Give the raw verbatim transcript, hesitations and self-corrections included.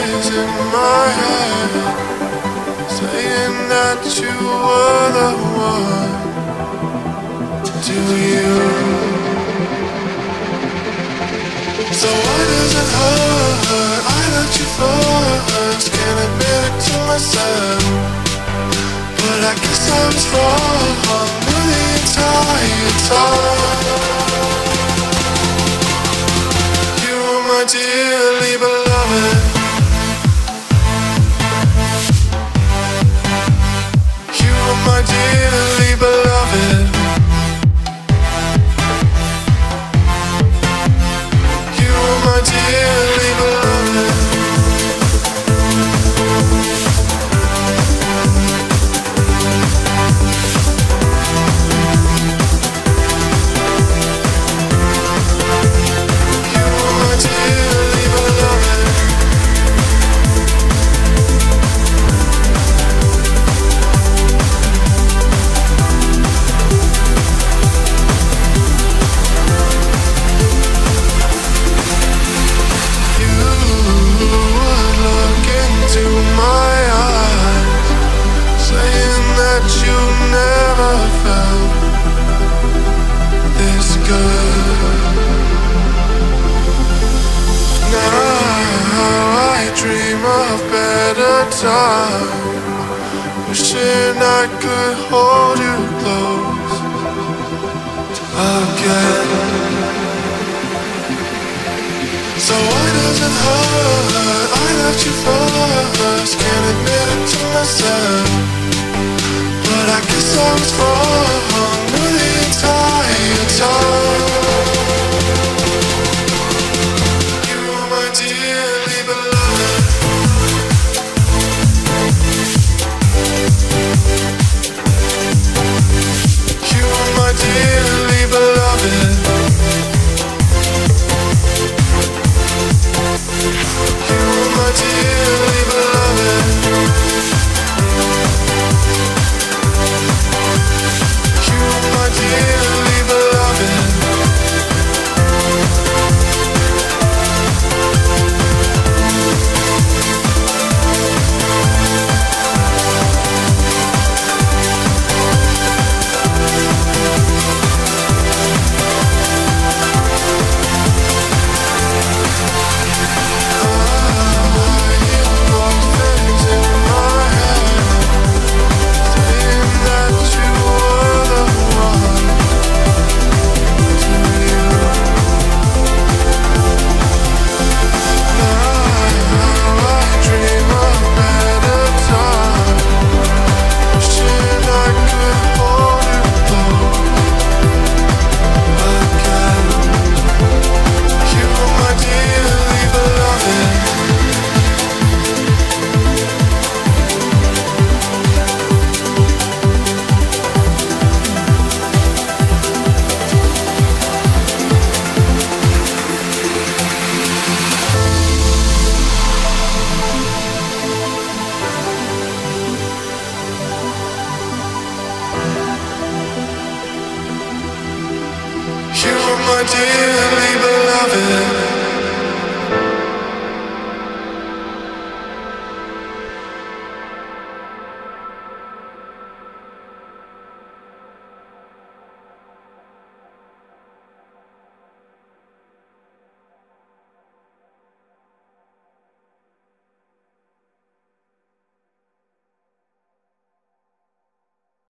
voices in my head saying that you were the one. Do you? So why does it hurt? I let you first, can't admit it to myself, but I guess I was wrong the entire time. You were my dearly beloved. You were my dearly beloved. You were my dearly beloved. Wishing I could hold you close again. So why does it hurt?